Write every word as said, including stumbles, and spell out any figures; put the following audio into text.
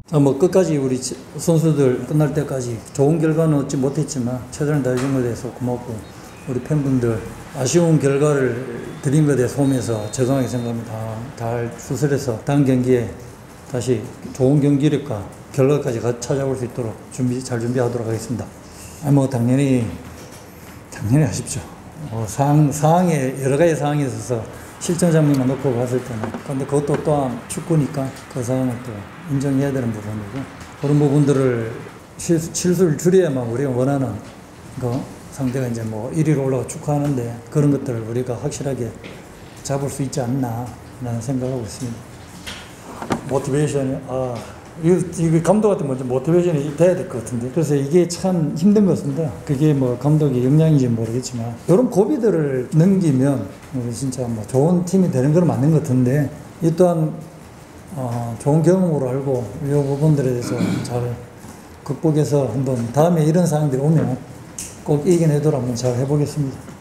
아, 뭐 끝까지 우리 선수들 끝날 때까지 좋은 결과는 얻지 못했지만 최선을 다해준 것에 대해서 고맙고, 우리 팬분들 아쉬운 결과를 드린 것에 대해서 홈에서 죄송하게 생각합니다. 잘 수술해서 다음 경기에 다시 좋은 경기력과 결과까지 찾아올 수 있도록 준비 잘 준비하도록 하겠습니다. 아, 뭐 당연히 당연히 하십시오. 어, 상황, 상황에 여러 가지 상황이 있어서 실점 장면만 놓고 봤을 때는, 근데 그것도 또한 축구니까 그 상황을 또 인정해야 되는 부분이고, 그런 부분들을 실, 실수를 줄여야만 우리가 원하는 거, 상대가 이제 뭐 일 위로 올라가 축구하는데 그런 것들을 우리가 확실하게 잡을 수 있지 않나 라는 생각하고 있습니다. 모티베이션이, 아, 이거, 이거 감독한테 먼저 모티베이션이 돼야 될 것 같은데, 그래서 이게 참 힘든 것 같습니다. 그게 뭐 감독의 역량인지 모르겠지만, 이런 고비들을 넘기면 진짜 뭐 좋은 팀이 되는 건 맞는 것 같은데, 이 또한 어, 좋은 경험으로 알고 이 부분들에 대해서 잘 극복해서 한번 다음에 이런 상황들이 오면 꼭 이겨내도록 한번 잘 해보겠습니다.